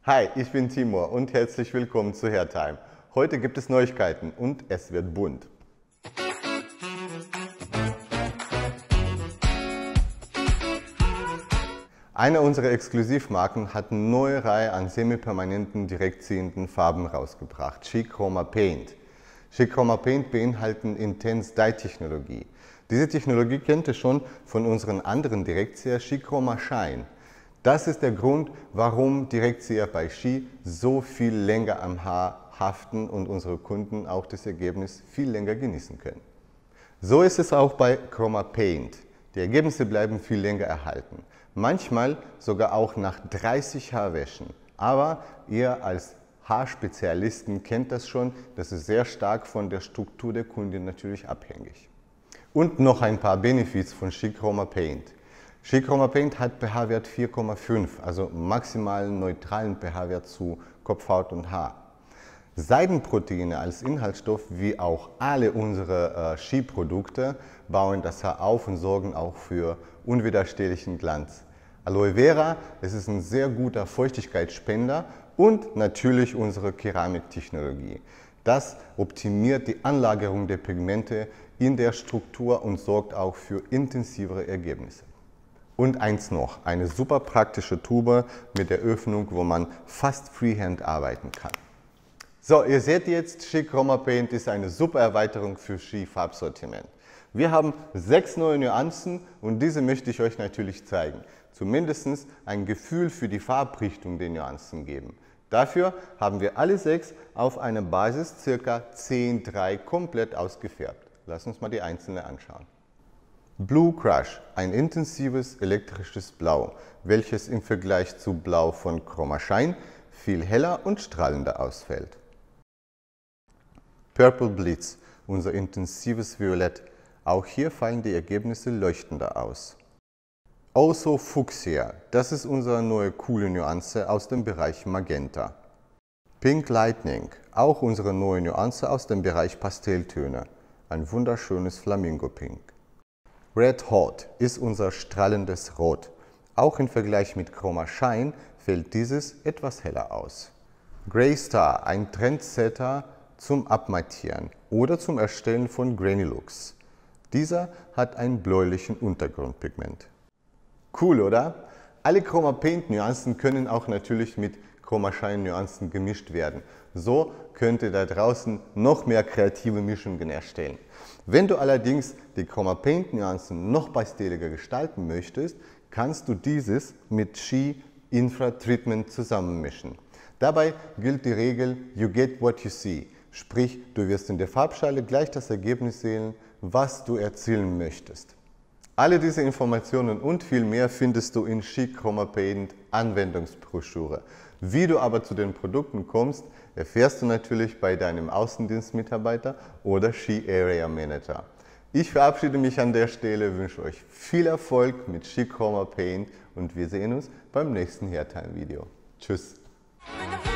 Hi, ich bin Timur und herzlich willkommen zu Hairtime. Heute gibt es Neuigkeiten und es wird bunt. Eine unserer Exklusivmarken hat eine neue Reihe an semi-permanenten, direkt ziehenden Farben rausgebracht, She Chroma Paint. She Chroma Paint beinhalten Intense Dye Technologie. Diese Technologie kennt ihr schon von unseren anderen Direktzieher She Chroma Shine. Das ist der Grund, warum Direktzieher bei She so viel länger am Haar haften und unsere Kunden auch das Ergebnis viel länger genießen können. So ist es auch bei Chroma Paint. Die Ergebnisse bleiben viel länger erhalten. Manchmal sogar auch nach 30 Haarwäschen. Aber ihr als Haarspezialisten kennt das schon, das ist sehr stark von der Struktur der Kundin natürlich abhängig. Und noch ein paar Benefits von She Chroma Paint. She Chroma Paint hat pH-Wert 4,5, also maximalen neutralen pH-Wert zu Kopf, Haut und Haar. Seidenproteine als Inhaltsstoff, wie auch alle unsere She-Produkte, bauen das Haar auf und sorgen auch für unwiderstehlichen Glanz. Aloe Vera, es ist ein sehr guter Feuchtigkeitsspender und natürlich unsere Keramiktechnologie. Das optimiert die Anlagerung der Pigmente in der Struktur und sorgt auch für intensivere Ergebnisse. Und eins noch, eine super praktische Tube mit der Öffnung, wo man fast freehand arbeiten kann. So, ihr seht jetzt, She Chroma Paint ist eine super Erweiterung für She Farbsortiment. Wir haben 6 neue Nuancen und diese möchte ich euch natürlich zeigen. Zumindest ein Gefühl für die Farbrichtung der Nuancen geben. Dafür haben wir alle 6 auf einer Basis ca. 10:3 komplett ausgefärbt. Lass uns mal die einzelnen anschauen. Blue Crush, ein intensives elektrisches Blau, welches im Vergleich zu Blau von Chroma Shine viel heller und strahlender ausfällt. Purple Blitz, unser intensives Violett, auch hier fallen die Ergebnisse leuchtender aus. Also Fuchsia, das ist unsere neue coole Nuance aus dem Bereich Magenta. Pink Lightning, auch unsere neue Nuance aus dem Bereich Pastelltöne, ein wunderschönes Flamingo Pink. Red Hot ist unser strahlendes Rot. Auch im Vergleich mit Chroma Shine fällt dieses etwas heller aus. Grey Star, ein Trendsetter zum Abmattieren oder zum Erstellen von Granny Looks. Dieser hat einen bläulichen Untergrundpigment. Cool, oder? Alle Chroma Paint Nuancen können auch natürlich mit Chroma Shine Nuancen gemischt werden. So könnt ihr da draußen noch mehr kreative Mischungen erstellen. Wenn du allerdings die Chroma Paint Nuancen noch pastelliger gestalten möchtest, kannst du dieses mit She Infra Treatment zusammenmischen. Dabei gilt die Regel You get what you see, sprich du wirst in der Farbschale gleich das Ergebnis sehen, was du erzielen möchtest. Alle diese Informationen und viel mehr findest du in She Chroma Paint Anwendungsbroschüre. Wie du aber zu den Produkten kommst, erfährst du natürlich bei deinem Außendienstmitarbeiter oder She Area Manager. Ich verabschiede mich an der Stelle, wünsche euch viel Erfolg mit She Chroma Paint und wir sehen uns beim nächsten Hairtime Video. Tschüss!